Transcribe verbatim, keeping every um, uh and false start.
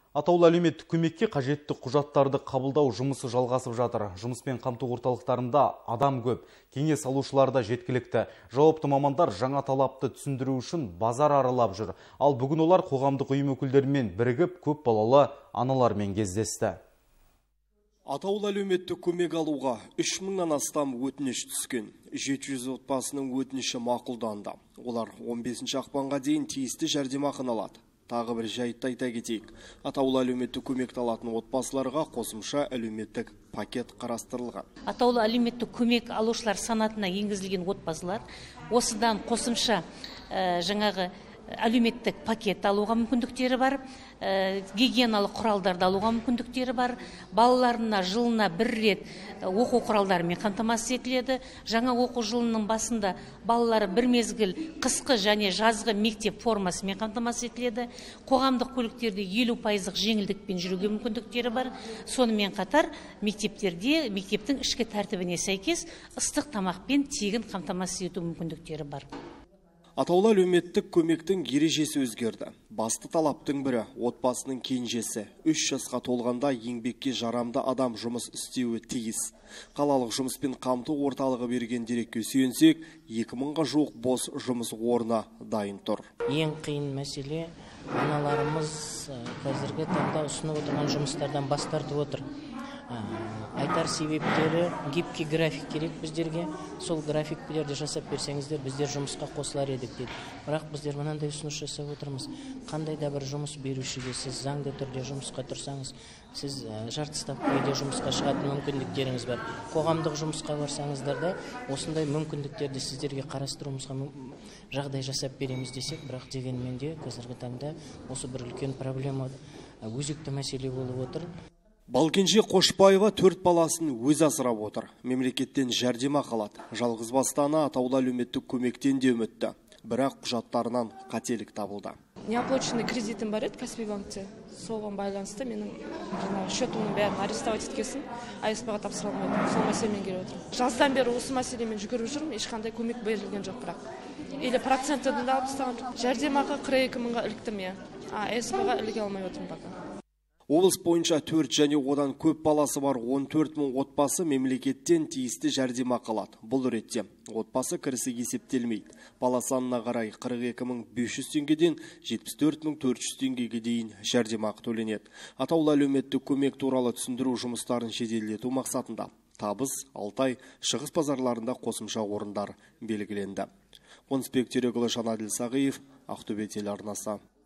Атаулы әлеуметтік көмекке қажетті құжаттарды қабылдау жұмысы жалғасып жатыр. Жұмыспен қамту орталықтарында адам көп, кеңес алушылар да жеткілікті. Жауапты мамандар жаңа талапты түсіндіру үшін базар аралап жүр. Ал бүгін олар қоғамдық ұйым өкілдерімен бірігіп көп балалы аналармен кездесті. Атаулы әлеуметтік көмек алуға үш мыңнан астам өтініш түскен. жеті жүз отбасының өтініші мақұлданды. Олар он бесінші ақпанға дейін тиісті жәрдемақыны алады. Тағы бір жайтты айта кетейік. Атаулы әлеуметтік көмекті алатын отбасыларға қосымша әлеуметтік пакет қарастырылған. Атаулы әлеуметтік көмек алушылар санатына енгізілген отбасылар осыдан қосымша ә, жаңағы әлеуметтік пакет алуға мүмкіндіктері бар, ә, гигиеналық құралдарды алуға мүмкіндіктері бар, балаларына жылына бір рет оқу құралдарымен қамтамасыз етіледі. Жаңа оқу жылының басында балалары бір мезгіл қысқы және жазғы мектеп формасымен қамтамасыз етіледі. Қоғамдық көліктерде елу пайыздық жеңілдікпен жүруге мүмкіндіктері бар. Сонымен қатар мектептерде мектептің ішкі тәртібіне сәйкес ыстық тамақпен тегін қамтамасыз ету мүмкіндіктері бар. Атаулы әлеуметтік көмектің ережесі өзгерді. Басты талаптың бірі отбасының кенжесі үш жасқа толғанда еңбекке жарамды адам жұмыс істеуі тиіс. Қалалық жұмыспен қамту орталығы берген дерекке сүйенсек, екі мыңға жуық бос жұмыс орны дайын тұр. Ең қиын мәселе аналарымыз қазіргі таңда ұсынып отырған жұмыстардан бас тартып отыр. Айтар себептері гибкий график керек біздерге. Сол графиктерді жасап берсеңіздер, біздер жұмысқа қосылар едік деді. Бірақ біздер мынандай ұсыныс жасап отырмыз. Қандай да бір жұмыс берушіге сіз заңды түрде жұмысқа тұрсаңыз, сіз жарты ставкаға жұмысқа шығатын мүмкіндіктеріңіз бар. Қоғамдық жұмысқа барсаңыздар да осындай мүмкіндіктерді сіздерге қарастыруымызға жағдай жасап береміз десек, бірақ дегенмен де қазіргі таңда осы бір үлкен проблема, өзекті мәселе болып отыр. Балкенже Қошбаева төрт баласын өз асырап отыр. Мемлекеттен жәрдемақы алады. Жалғыз бастана атаулы әлеуметтік көмектен де үмітті. Бірақ құжаттарынан қателік табылды. Неоплаченный кредитім бар еді Каспий банкте. Соған байланысты менің счетымның бәрін арестовать еткесін, а эс пэ-ға тапсыра алмайды. Сол мәселемен келіп отыр. Жаздан бері осы мәселемен жүгіріп жүрмін, ешқандай көмек берілген жоқ бірақ. Или процентін де алып тастаған жоқ. Жәрдемақы қырық екі мыңға іліктім я, а эс пэ-ға іліге алмай отырмын пока. Облыс бойынша төрт және одан көп баласы бар он төрт мың отбасы мемлекеттен тиісті жәрдемақы алады. Бұл ретте отбасы кірісі есептелмейді. Бала санына қарай қырық екі мың бес жүз теңгеден жетпіс төрт мың төрт жүз теңгеге дейін жәрдемақы төленеді. Атаулы әлеуметтік көмек туралы түсіндіру жұмыстарын жеделдету мақсатында Табыс, Алтай, Шығыс базарларында қосымша орындар белгіленді. Конспект Терегілі Жанаділ Сағиев, Ақтөбе телеарнасы.